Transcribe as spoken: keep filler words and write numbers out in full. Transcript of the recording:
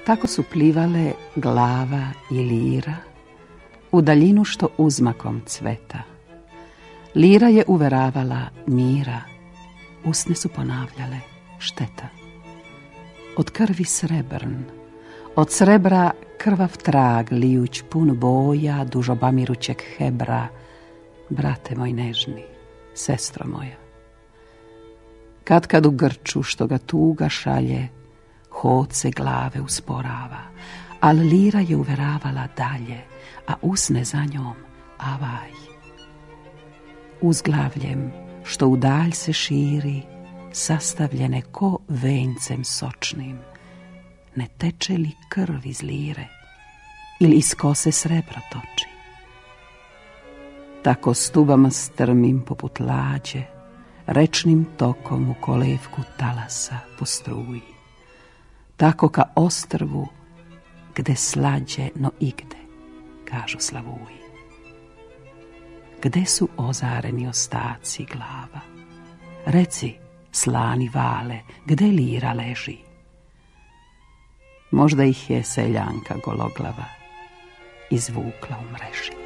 Tako su plivale glava i lira u daljinu što uzmakom cveta. Lira je uveravala mira, usne su ponavljale šteta. Od krvi srebrn, od srebra krvav trag lijuć pun boja dužobamirućeg hebra, brate moj nežni, sestro moja. Kad kad u grču što ga tuga šalje, hod se glave usporava, al lira je uveravala dalje, a usne za njom avaj. Uzglavljem što u dalj se širi, sastavljene ko vencem sočnim, ne teče li krv iz lire ili iz kose srebro toči. Tako stubama strmim poput lađe, rečnim tokom u kolevku talasa po struji. Tako ka ostrvu gde slađe no igde, kažu slavuji. Gde su ozareni ostaci glava? Reci, slani vale, gde lira leži? Možda ih je seljanka gologlava izvukla u mreži.